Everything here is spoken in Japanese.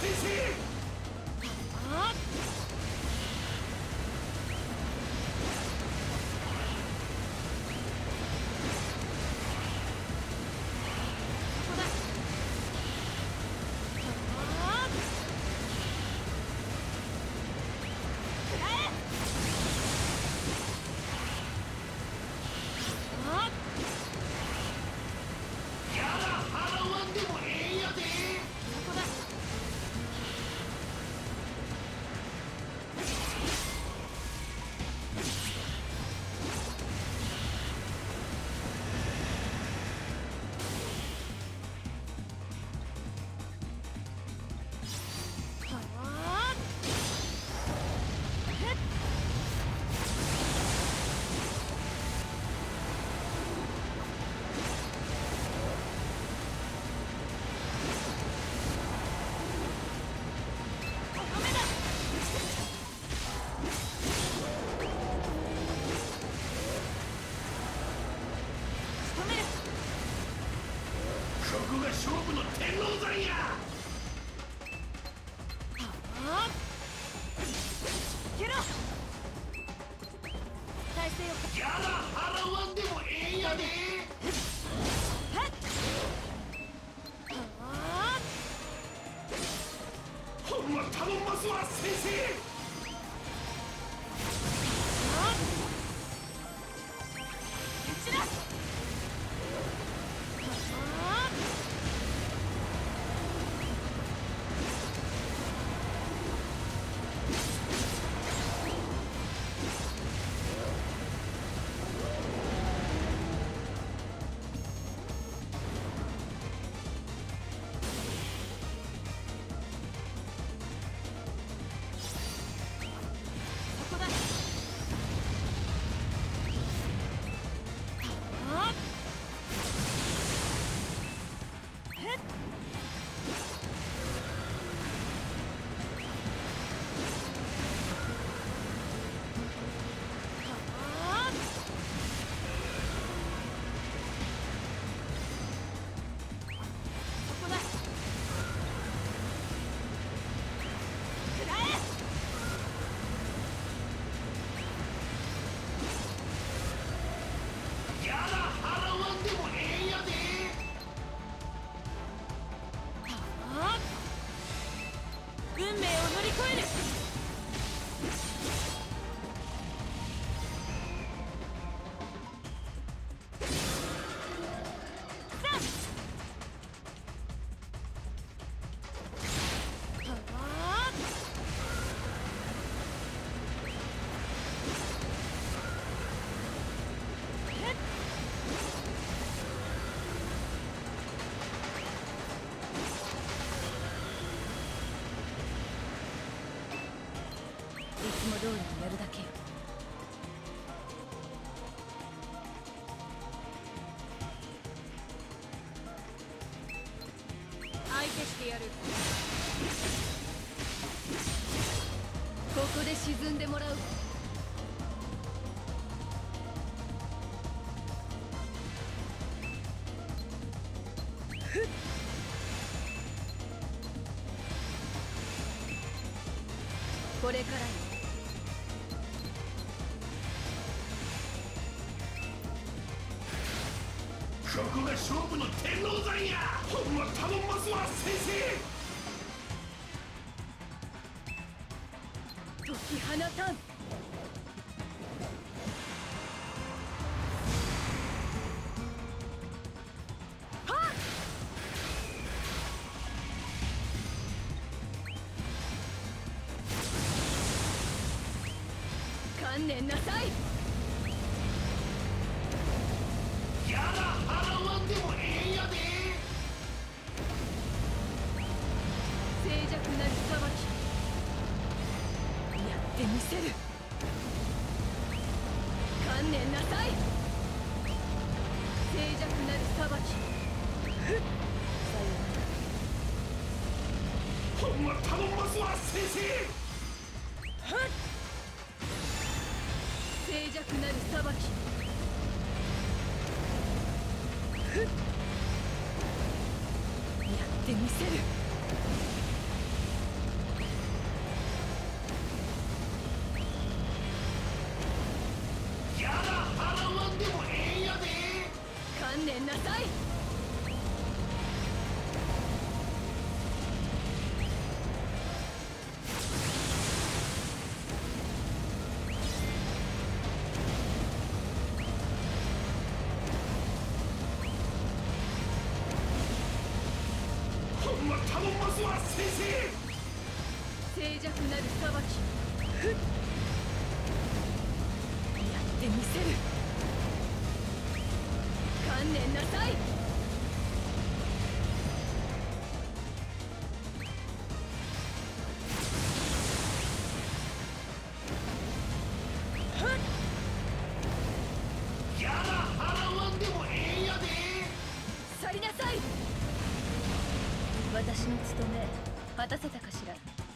生。 あっ勝負の天王山や。 けろ体勢をギャラ払わんでもええんやで。ほんま頼んますわ先生。 いつも通りにやるだけよ。相手してやる。ここで沈んでもらう。これからよ。 ここが勝負の天王山や。ほんま頼んますわ先生。 解き放たん。観念なさい。 ギャラ払わんでもええんやで。 静寂なる裁きやってみせる。観念なさい。静寂なる裁き。さよほんま頼んますわ先生。 静寂なる裁き。やってみせる。 観念なさい。 ほんま頼んますわ先生。 静寂なる裁き、ふっやってみせる。観念なさい。 ギャラ払わんでもええんやで。 去りなさい。私の務め果たせたかしら。